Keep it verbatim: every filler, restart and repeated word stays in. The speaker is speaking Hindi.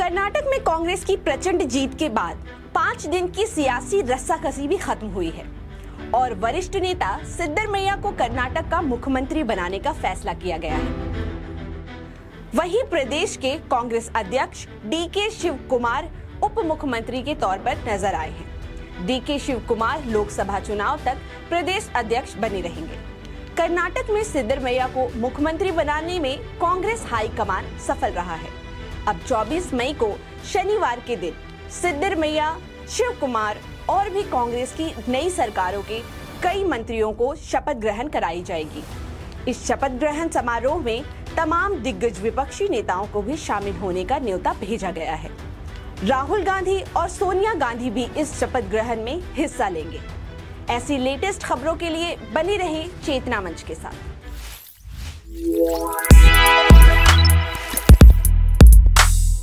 कर्नाटक में कांग्रेस की प्रचंड जीत के बाद पाँच दिन की सियासी रस्साकसी भी खत्म हुई है और वरिष्ठ नेता सिद्धरमैया को कर्नाटक का मुख्यमंत्री बनाने का फैसला किया गया है। वहीं प्रदेश के कांग्रेस अध्यक्ष डी के शिव कुमार उप मुख्यमंत्री के तौर पर नजर आए हैं। डी के शिव कुमार लोकसभा चुनाव तक प्रदेश अध्यक्ष बने रहेंगे। कर्नाटक में सिद्धरमैया को मुख्यमंत्री बनाने में कांग्रेस हाईकमान सफल रहा है। अब चौबीस मई को शनिवार के दिन सिद्धरमैया, शिव कुमार और भी कांग्रेस की नई सरकारों के कई मंत्रियों को शपथ ग्रहण कराई जाएगी। इस शपथ ग्रहण समारोह में तमाम दिग्गज विपक्षी नेताओं को भी शामिल होने का न्योता भेजा गया है। राहुल गांधी और सोनिया गांधी भी इस शपथ ग्रहण में हिस्सा लेंगे। ऐसी लेटेस्ट खबरों के लिए बने रहें चेतना मंच के साथ।